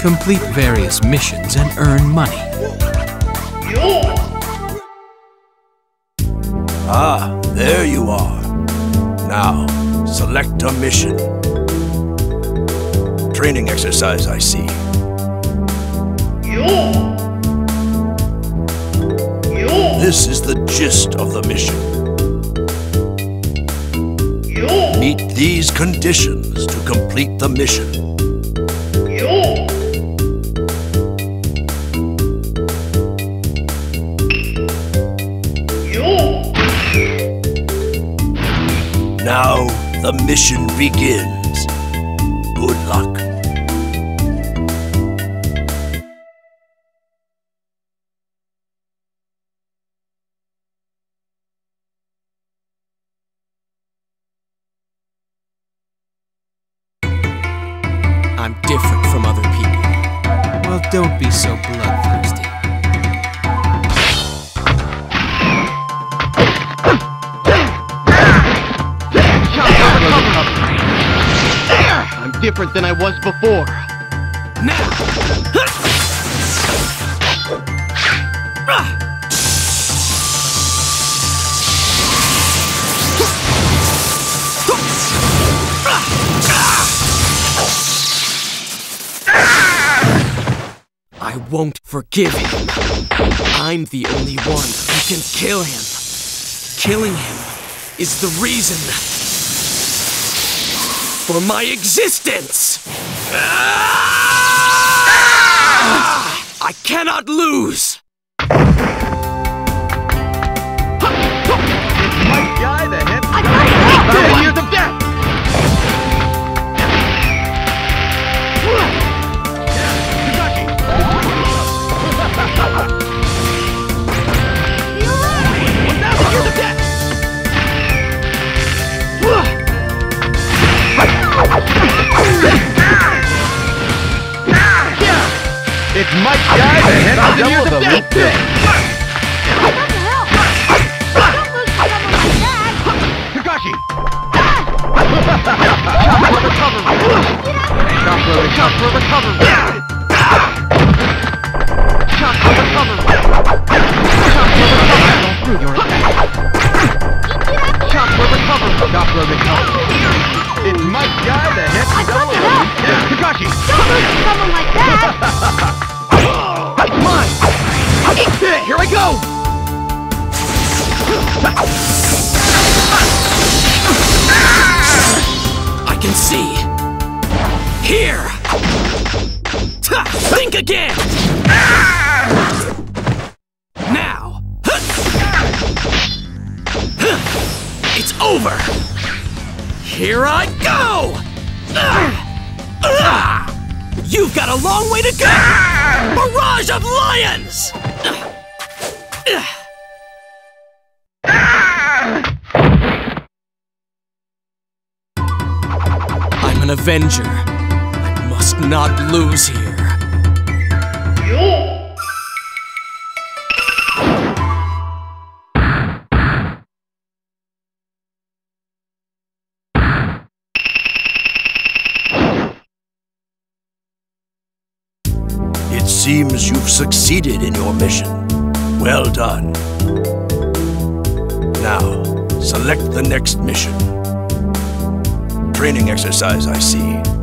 Complete various missions and earn money. Ah, there you are. Now, select a mission. Training exercise, I see. This is the gist of the mission. Meet these conditions to complete the mission. Now the mission begins. Good luck. I'm different from other people. Well, don't be so bloodthirsty. I'm different than I was before. Now! I won't forgive him. I'm the only one who can kill him. Killing him is the reason for my existence! I cannot lose! My guy, the hip. Years of death! It's Mike Guy, the head of the years of death! What the hell? Don't lose to someone like that! Kakashi! Chop for recovery! Chop for recovery! Chop for recovery! Chop for recovery! Don't through your Chop for recovery! Chop for recovery! It's Mike Guy, the head of the Kakashi! Don't lose to someone like that! Come on! Here I go! I can see. Here! Think again! Now! It's over! Here I go! You've got a long way to go! Barrage of lions! I'm an avenger. I must not lose here. It seems you've succeeded in your mission. Well done. Now, select the next mission. Training exercise, I see.